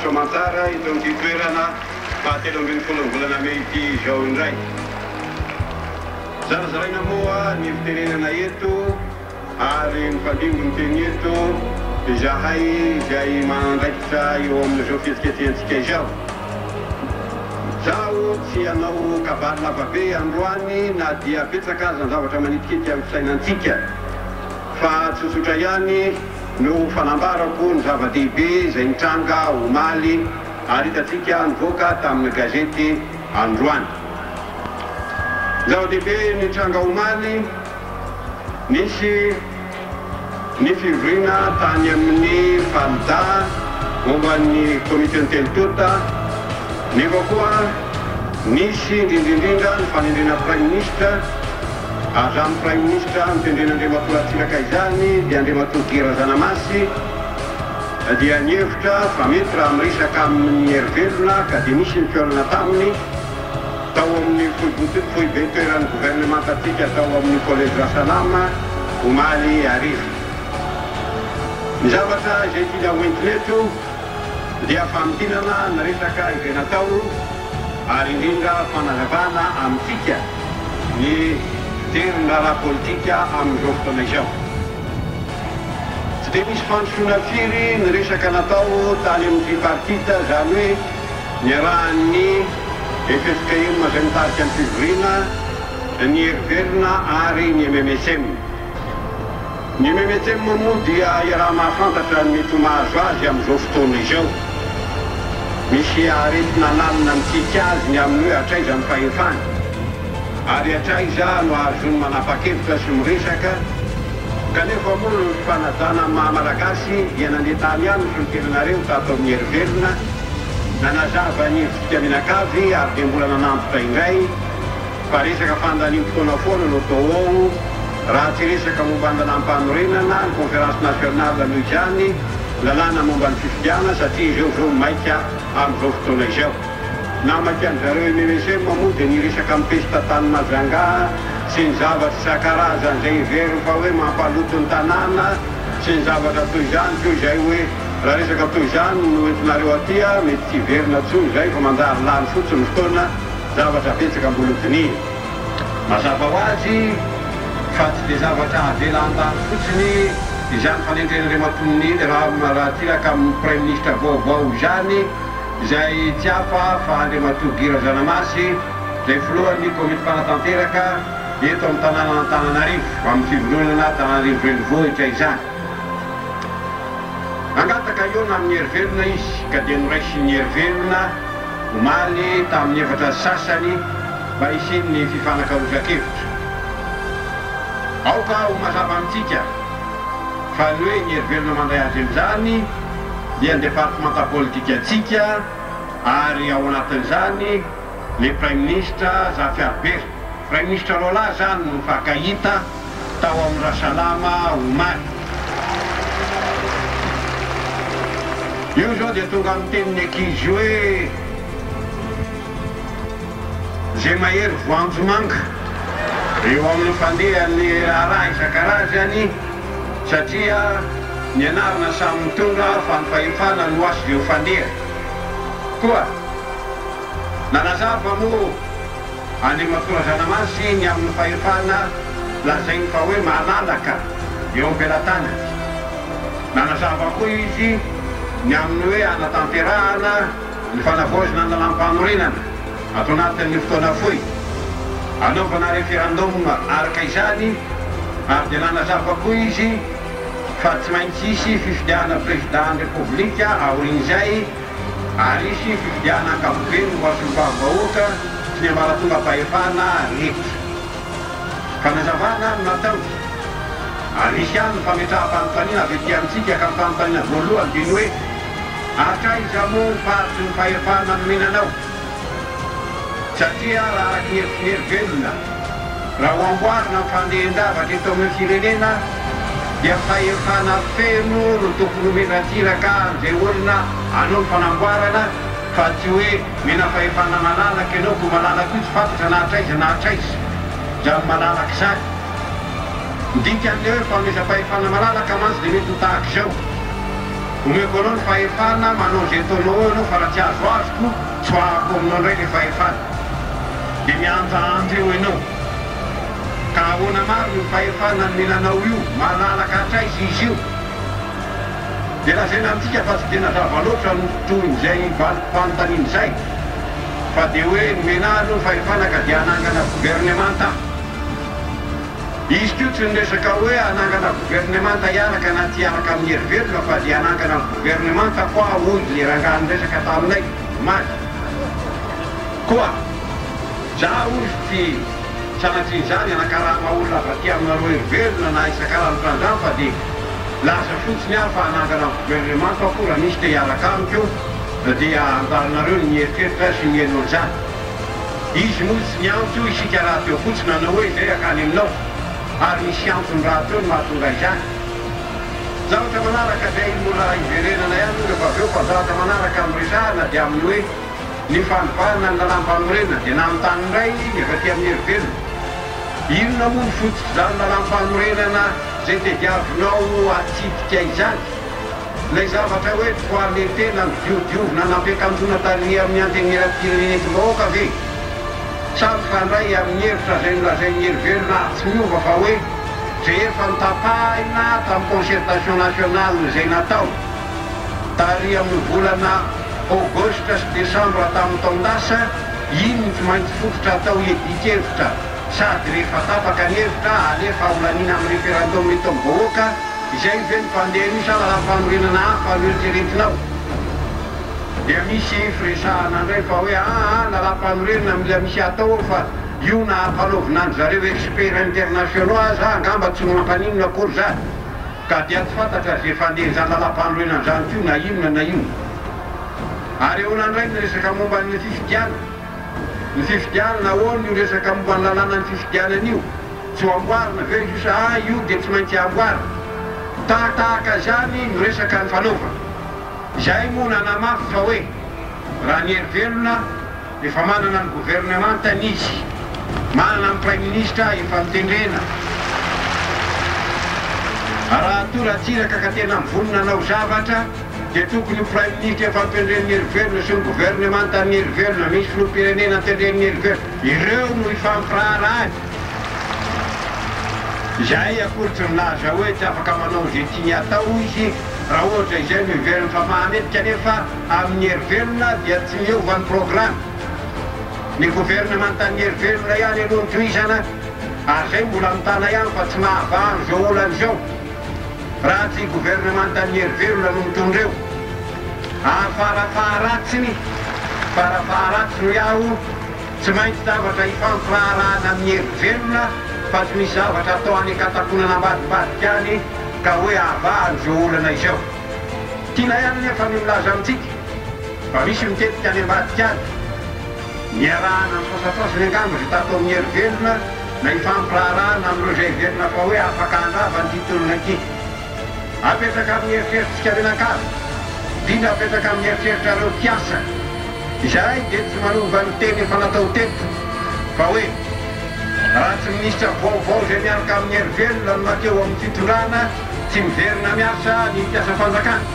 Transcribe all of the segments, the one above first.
Soamantsara itony ity toerana fahatelo ambin'ny folo volana May ity zao indray. Zarazaraina moa ny fitenenana eto ary mifandimby ny teny eto izahay izay mandraikitra eo amin'izao fihetsiketsentsika izao. Zaho tsy hanao kabary lavabe androany na dia betsaka aza ny zavatra manitikity amin'ny fisainantsika fa tsotsotra ihany no fanambarako ny zava-dehibe izay nitranga omaly ary hitantsika nivoaka tamin'ny gazety androany. Zava-dehibe nitranga omaly nisy ny fivoriana tany amin'ny falda momba ny komite telotota nefa koa nisy indrindrindrindra ny fanendrena prime ministre aza amin'ny prime ministre mitendrena Andriamatoa Ratsiraka izany dia Andriamatoa Gera Zanamasy dia nihevitra fa mety raha miresaka amin'ny hery-velona ka dia nisy ny fiorana taminy tao amin'ny fohy be toeran'ny gouvernementantsika tao amin'ny collège Rasalama omaly arivo. Ny zavatra izay tiana hoentiny eto dia famidinana ny resaka izay natao ary indrindra fanazavana amintsika ny fijeriny ara-politika amin'izao fotoana izao. Tsy dia misy fandrosoana firy ny resaka natao tany amin'ny tripartite izany hoe niarahan'ny FFKM izay mitarika ny fivoriana, ny hery-velona ary ny MMSM. Ny MMSM moa dia iaraha mahafantatra ny mety mahazo azy amin'izao fotoana izao. Misy aretina lalina mitsika azy ny amin'ny hoe hatraiza ny fahefany ary hatraiza no azony manapa-kevitra sy miresaka kanefa moa ny fanajana maha-malagasy dia nandeha tany ihany sy nitelinareo tato amin'ny hery-velona nanazava ny hevitsika mianakavy ary dia mbola nanampotra indray fa resaka fandanim-potoana foana no atao ao raha tsy resaka momba ny lalàm-panorenana ny conférence nationale noho izany lalàna momba ny fifidiana satria izao zao maika amin'izao fotoana izao. Namaka an'zareo MMSM moa dia niresaka mipesita tany Majanga sy ny zavatra isan-karazany izay heveriny fa hoe mampaloto ny tanàna sy ny zavatra toy izany toy izay hoe raha resaka toy izany no entinareo atya mety tsy verina tsony izay fa mandary lany fotsiny fotoana zavatra betsaka mbola dininy. Mazava ho azy fa tsy dia zavatra avelan-tany fotsiny izany fanendrena Andriamatoa Ratsiraka amin'ny prime ministre vaovao izany izay tsy hafa fa Andriamatoa Gera Zanamasy izay filohan'ny komity fanatanteraka eto amin'ny tanàna Antananarivo amin'ny fivoronana Antananarivo renivohitra izany. Angataka eo na amin'ny hery-velona izy ka dia noraisy ny hery-velona omaly tamin'ny efatra sasany mba hisiny ny fifanakarosan-kevitra. Aoka ho mazava amintsika fa ny hoe ny hery-velona mandray azy amin'izany dia ny départementa politika atsika ary ao anatin'izany le prime ministre Zafiabery. Prime ministre Rola zany no fakahita tao amin'ny Rasalama omaly. Io zao dia tonga amin'ny teniny ankizy hoe zay mahery voanjo manga eo amin'ny fandehan'ny raha isan-karazany satria ny anarana samy mitondra fa ny fahefana no asy ireo fandeha. Koa nanazava moa Andriamatoa Zanamasy ny amin'ny fahefana lazainy fa hoe mahalalaka eo am-pelantanany. Nanazava koa izy ny amin'ny hoe anatanterahana ny fanavaozana ny lalàm-panorenana ato anatin'ny fotoana fohy anaovana référendum araka izany ary dia nanazava koa izy fa tsy maintsy isy fifidiana président république aorin'izay ary isy fifidiana ankapobeny ho asolombavy-vahoaka sy ny ambaratonga fahefana rehetra. Fanazavana no natao ary isy ihany ny fametraha-panontaniana avy ety amintsika ka ny fanontaniana voalohany dia ny hoe hatraiza moa faritry ny fahefana nomenanao satria raha araky ny hery-velona raha ho amboarina ny fandehan-davatra eto amin'ny firenena dia fahefana feno no tokony omena Ratsiraka izay olona anao ny fanamboarana fa tsy hoe mena fahefana malalaka ianao ko malalaka io tsy fantatra na hatraiza izany malalaka izany. Midika an'ilay hoe fanomeza fahefana malalaka mantsy dia mety ho tahaka izao omeko anao ny fahefana manao zay ataonao anao fa raha tsy azo azoko tsoahako aminao indray le fahefana dia mianjaanjo eo ianao ka ahoana maro ny fahefana ny melanao io malalaka hatraizy izy io dia lazaina amintsika fa tsy tena zava loatra no toin'izay valim-panontaniana izay fa dia hoe nomena aloha ny fahefana ka dia hanangana gouvernemanta izy tio tsy niresaka hoe hanangana gouvernemanta hiaraka na ty hiaraka amin'ny herivelona fa dia hanangana gouvernemanta koa hoy le rangano resaka taminay maty koa za ozy ty sanatriny zany anakarama olona fa ty aminareo herivelona na isan-karazany fa dia lasa fotsiny aho fa hanangana gouvernemanta koa raha misy te hiaraka amiko dia andalinareo ny eritreritra sy ny enao zany izy moa tsy miantso isika raha teo fotsiny anao hoe zay akany aminao ary misy antony raha teo ny mahatonga izany zavatra manaraka zay mola iverenana ihany rehefa aveo fa zavatra manaraka amiresahana dia amin'ny hoe ny fanovarana ny lalam-panorenana dia nanontany indray efa ty amin'ny herivelona inona moa ny fototsy zany lalam-panorenana zay tediavinao atsipika izany lay zavatra hoe toaletena ny diodiovina nampiakanjona tany amin'ny antenera-pireneneti-bahoaka ve samy fandray amin'ny hevitra zay nolazay ny herivelona tsy miova fa hoe zay efa nitapahina tamin'ny concertation nationale zay natao tary amin'ny volana aogostra sy desambra tamin'ny taondasa iny tsy maintsy fototra atao edikevitra sady rehefa tapaka ny hevitra alefa olanina amin'ny référendum eto amin'ny bahoaka izay ve ny mpandeha io sa lalam-panorenana hafa no eritreretinao dia misy firesahana indray fa hoe lalam-panorenana mila misy atao fa io na hampanaovinandry zareo expert internationaux aza angamba tsy mampanino akory zany ka dia tsy fantatra zay fandeha zany lalam-panorenana zany tio na inona na ino ary eona indray ny resaka momba ny fifidiana ny fifidianana ahoany io resaka momba ny lalàna ny fifidianana io tsy ho amboarina ve io sa io dia tsy maintsy amboarina tahaka zany no resaka ny fanaova izay moa nanamafy fa hoe raha ny herivelona efa manana ny gouvernemanta nisy manana ny prime ministre efa mitendrena raha toratsiraka ka tena mivonona anao zavatra dia tokony prime ministre efa mitendren'ny herivelona sy ny gouvernemanta ny herivelona misy filoham-pirenena mitendren'ny herivelona ireo no ifampiraharaany izay akory tsy milaza hoe tsy afaka manao zay tiany atao izy raha ohatra izay no hiveriny fa mahametika nefa amin'ny herivelona dia tsy miova ny programme ny gouvernemanta ny herivelona ihany aloha ny toizana ary zay mbola mitana ihany fa tsy mahavaro zao olany zao raha tsy gouvernemanta ny herivelona no mitondreo afarafaharatsiny farafaharatsiny iaho tsy maintsy zavatra ifampirarahana amin'ny herivelona fa tsy misy zavatra atao any akatakonana ambadibadika any ka hoe avahany zao olana izao tiana ihany nefa ny milaza amintsika fa misy mitetika any ambadika any niarahana ny fasafasiny angamba zay tato amin'ny herivelona na ifampirarahana amin'ireo zay herivelona fa hoe afaka andravany titolona ty apetraka amin'ny heritreritsika renan-kazo indrindra apetraka amin'ny heritreritra reo mpiasa izay dia tsy manova ny teny efa natao teto fa hoe raha tsy minisitra vaovao zay miaraka amin'ny herivelona no makeo amin'ny fitondrana tsy miverina miasa ny mpiasa fanjakana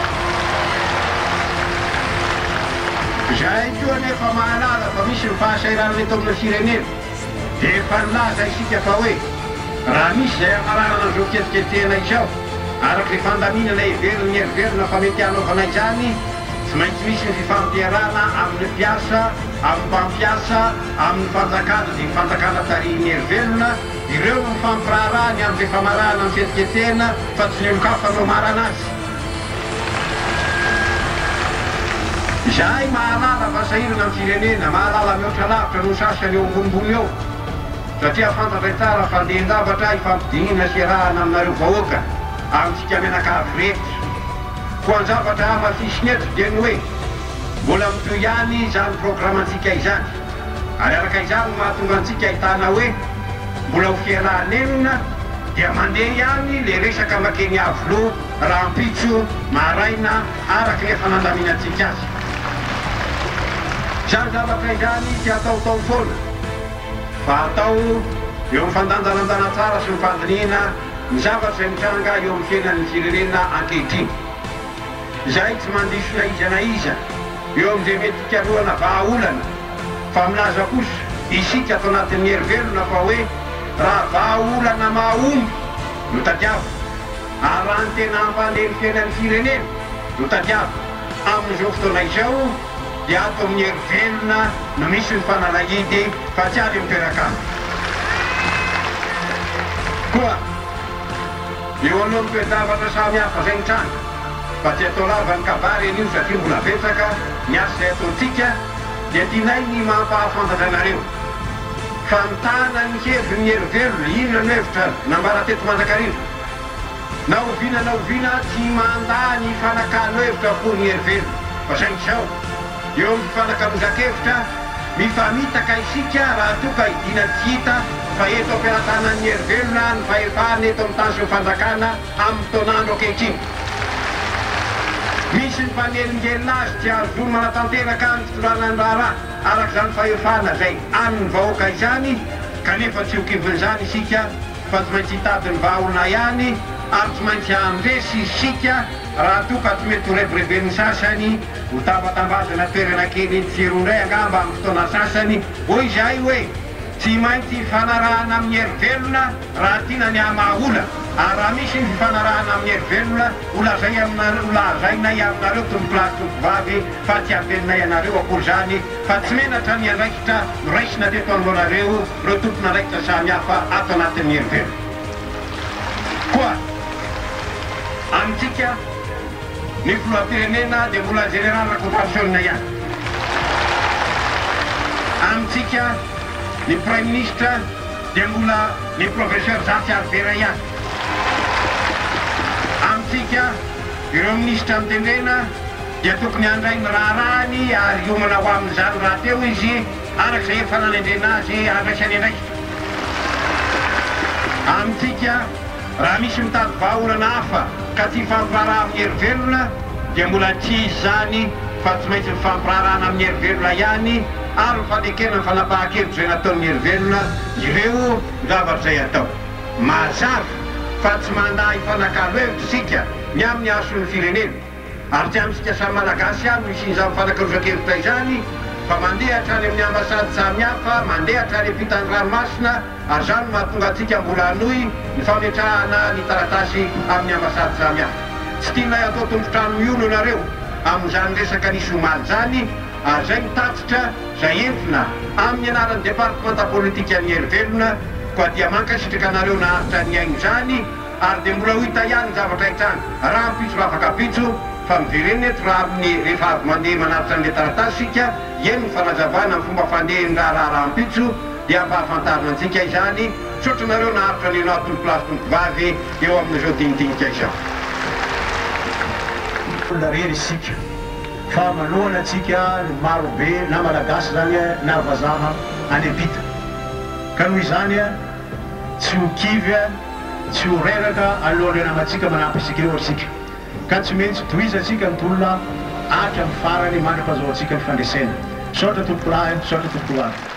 zay koa nefa mahalala fa misy mifahasairana eto amin'ny firenena dia efa nilaza isika fa hoe raha misy zay amararana zao ketiketena izao araky le fandaminana heveriny herivelona fa mety hanaovana izany tsy maintsy misy ny fifampiarana amin'ny mpiasa amin'ny mpampiasa amin'ny fanjakana dia ny fanjakana tarihiny herivelona ireo mifampirarany amin'ny famarahana amin'ny fetiketena fa tsy lelokafa no marana azy izay mahalala fasahirana amin'ny firenena mahalala mihoatra lavitra no sasany eo ambonimbony eo satria fantatra tsara fandehan-javatra ifampidinina sy arahana aminareo vahoaka amintsika menakavy rehetra ko any zavatra hamafisiny eto dia ny hoe mbola mitoy ihany zany programantsika izany ary araka izany mahatonga antsika ahitana hoe mbola ho fiarahanenina dia mandeha ihany le resaka makeny avoloha rahampitso maraina araky nefa nandaminantsika azy zany zavatra izany ty ataotao foana fa atao eo amin'ny fandanjalandana tsara sy ny fandiniana ny zavatra zay mitranga eo amin'ny fiainan'ny firenena ankehitriny zay tsy mandisona iza na iza eo amin'izay mety ikaroana vahaolana fa milaza kosa isika ato anatin'ny herivelona fa hoe raha vahaolana mahomby no tadiavo ary raha ny tena hampanelitenan'ny firenena no tadiavo amin'izao fotoana izao dia ato amin'ny herivelona no misy ny fanalahidy fa tsy avy mitoerakano koa eo alohan'ny toe-davatra samy hafa zay ny tranga fa tsy atao lava ny kabary an'io satria mbola betsaka ny asa izay ataontsika dia tianay ny mampahafantatra anareo fa mitana ny heviny herivelona inona no hevitra nambara teto Manjakarivo na oviana tsy mandany fanakalo hevitra akory ny herivelona fa zay izao eo amin'ny fifanakalozakevitra mifamitaka isika raha toka idina tsy hita fa eto ampiaratanan'ny herivelona ny fahefahana eto amin'ny tany sy ny fanjakana amin'ny taonandro ankehitriny misy ny fanelingelina azy tsy azo manatanteraka ny fitoranany raharaha araka izany fahefahana zay amin'ny vahoaka izany kanefa tsy hokivin'izany isika fa tsy maintsy hitady ny vahaolona ihany ary tsy maintsy andresy isika raha toka tsy mety ho revireven'ny sasany ho tambatambazana toerana kely tsiroindray angamba amin'ny fotoana sasany hoy izay hoe tsy maintsy fanarahana amin'ny herivelona raha tiana ny hamahaola ary raha misy ny fifanarahana amin'ny herivelona olazainay aminareo tompolasy tompovavy fa tsy avelinay anareo akory zany fa tsy menatra ny andraikitra noraisina teto aminareo reo tompona andraikitra samy hafa ato anatin'ny herivelona koa amintsika ny filoham-pirenena dia mbola général racontationne ihany amintsika ny premier ministre dia mbola ny professeur Zatsy Alvera ihany amintsika ireo ministre mitendrena dia tokony handray ny raharahany ary iomana ho amin'izany raha teo izy arak'izay efa nanendrena azy andraisany andraikitra amintsika raha misy mitady vahaolana hafa ka tsy mifampiraharaha amin'ny herivelona dia mbola tsy izy zany fa tsy maintsy mifampiraharaana amin'ny herivelona ihany ary mifanekena ny fanapahan-kevitra zay nataon'ny herivelona ireo zavatra zay atao mazava fa tsy mandahy fanakalo hevitra isika ny amin'ny ason'ny firenena ary tsy amintsika samy malagasy ihany misy izany fanakalozakevitra izany fa mandeha hatrany amin'ny ambasady samy hafa mandeha hatrany ampitany ranomasina ary zany mahatonga antsika mbola hanohy ny fametrahana ny taratasy amin'ny ambasady samy hafa tsy tianay atao tombotrano miolo anareo amin'izany resaka nisy omaly zany ary zay mitatitra zay entina amin'ny anaran'ny départementa politika ny herivelona koa dia mankasitraka anareo naharitra ny aigno zany ary dia mbola ho hita ihany ny zavatra hitrany raha mpitso raha afaka pitso fa miverena eto raha amin'ny rehefa avy mandeha manaritra an'ilay taratasy sika eny ny fanazavana ny fomba fandehan'ny raha mpitso dia ampahafantarina antsika izany sotranareo naharitra ny anao tompolasy tompovavy eo amin'izao dinidinika izao olona rery isika fa malohana atsika marobe na malagasy zany na vazaha any ampita ka noho izany tsy ho kivy tsy ho reraka alohan'ny namatsika manampy isika eo atsika ka tsy maintsy toizatsika ny tolona atra amin'ny farany mandrapazao atsika ny fandresena sotra tompolahy sotra tompolany